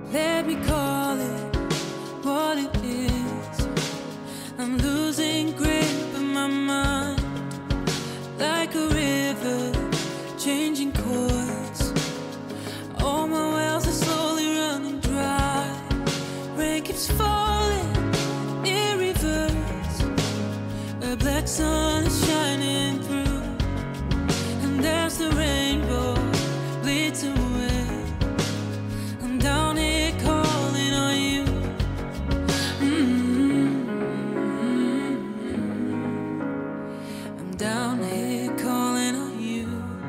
Let me call it what it is. I'm losing grip in my mind, like a river changing course. All my wells are slowly running dry. Rain keeps falling in reverse. A black sun is shining through, and there's the rainbow bleeds away. I'm down here calling on you. I'm down here calling on you.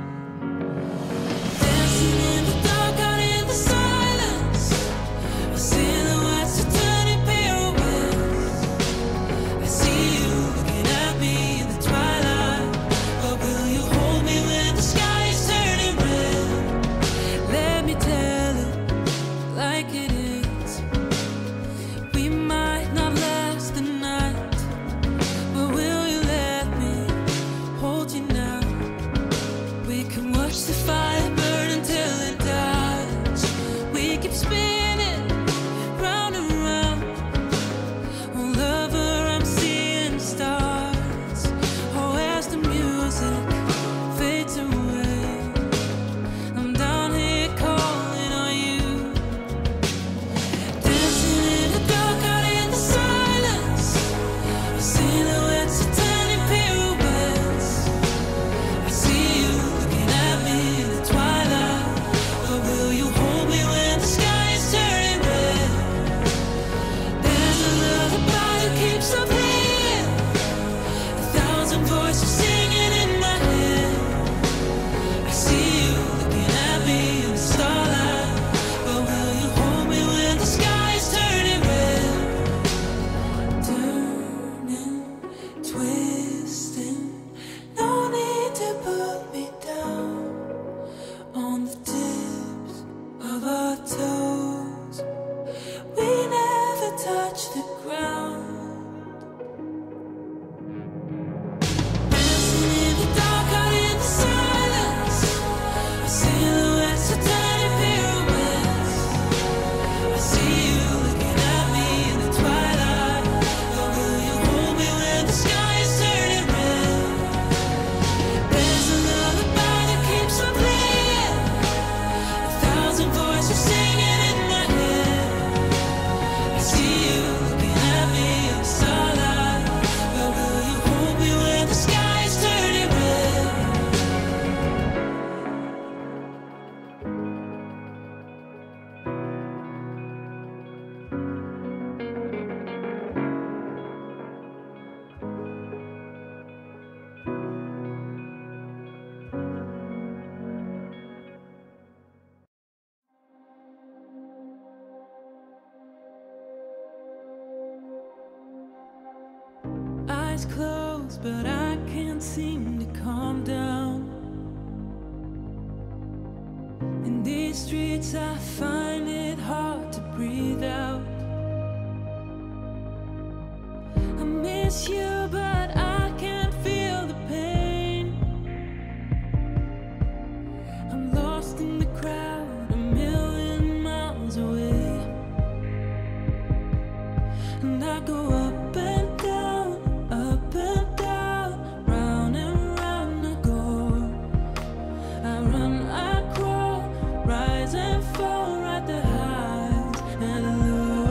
Dancing in the dark, out in the silence. Our silhouettes are turning pirouettes. I see you looking at me in the twilight. But will you hold me when the sky is turning red? Let me tell it like it is. We might not last the night, but will you let me hold you now? We can watch the fire burn until it dies. We keep spinning round and round. Oh lover, I'm seeing stars. Oh, as the music fades away, I'm down here calling on you. Dancing in the dark, out in the silence. Our silhouettes are turning pirouettes. I see you looking at me in the twilight. But will you hold me when the sky is turning red? There's a lullaby that keeps on playing, 1,000 voices singing in my head. I see you looking at me in the starlight. But will you hold me when the sky is turning red? Turning, twisting, no need to put me down. On the tips of our toes, we never touch the ground. Dancing in the dark, out in the silence. Our silhouettes are turning pirouettes. I see you looking at me in the twilight. But will you hold me when the sky is turning red? There's a lullaby that keeps on playing, 1,000 voices singing in my head. I see you looking at me in the starlight. But will you hold me when the sky is turning red? Eyes closed, but I can't seem to calm down. In these streets, I find it hard to breathe out. I miss you, but I can't feel the pain. I'm lost in the crowd, a million miles away. And I go up and down, round and round I go. I run, I crawl, rise and fall, ride the highs and the lows.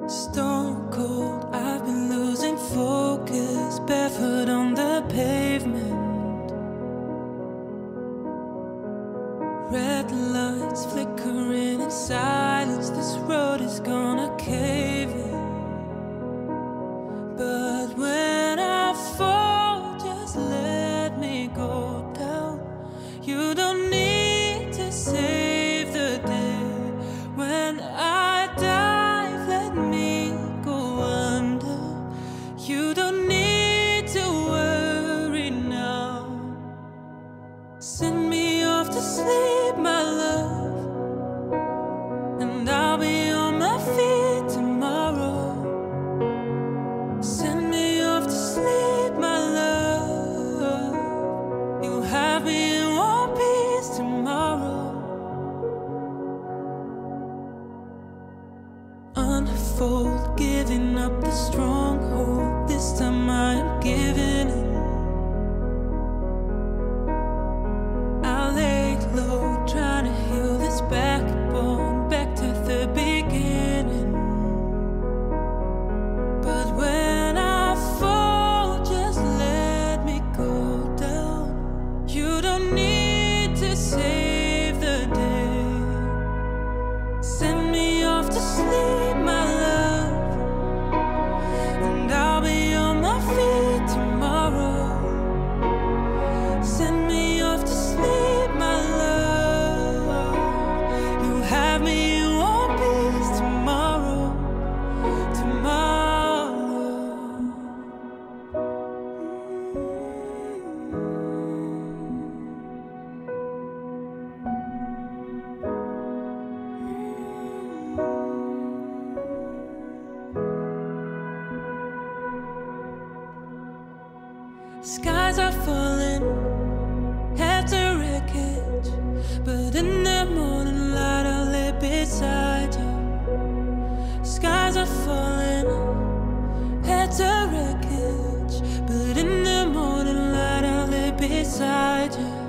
Stone cold, I've been losing focus, barefoot on the pavement. Red lights flickering in silence, this road is gonna cave in. But when I fall, just let me go down. You don't need to save the day. When I dive, let me go under. You don't need to worry now. Send me off to sleep, my love, and I'll be on my feet tomorrow. Send me off to sleep, my love. You'll have me in one piece tomorrow. Unfold, giving up the stronghold. This time I am giving in. I'll lay low, trying to heal this backbone, back to the beginning. But when I fall, just let me go down. You don't need to save the day. Send me off to sleep, my love, and I'll be on my feet tomorrow. Send me off to sleep, my love. You'll have me in one piece tomorrow. Skies are falling, heads are wreckage, but in the morning light I'll lay beside you. Skies are falling, heads are wreckage, but in the morning light I'll lay beside you.